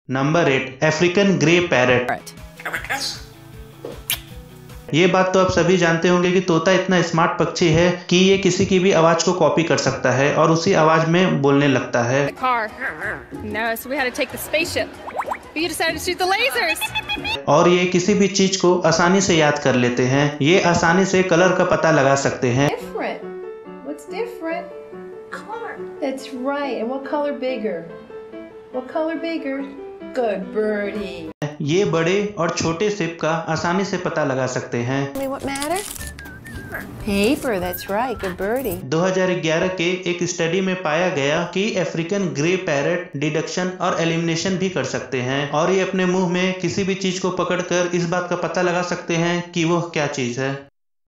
Number 8, African grey parrot. ये बात तो आप सभी जानते होंगे कि तोता इतना स्मार्ट पक्षी है कि ये किसी की भी आवाज को कॉपी कर सकता है और उसी आवाज में बोलने लगता है। और ये किसी भी चीज को आसानी से याद कर लेते हैं। ये आसानी से कलर का पता लगा सकते हैं। What's different? Color. That's right. And what color bigger? What color bigger? Good birdie. ये बड़े और छोटे शेप का आसानी से पता लगा सकते हैं। What matter? Paper. That's right. Good birdie. 2011 के एक स्टडी में पाया गया कि अफ्रीकन ग्रे पैरट डिडक्शन और एलिमिनेशन भी कर सकते हैं और ये अपने मुंह में किसी भी चीज को पकड़कर इस बात का पता लगा सकते हैं कि वो क्या चीज है।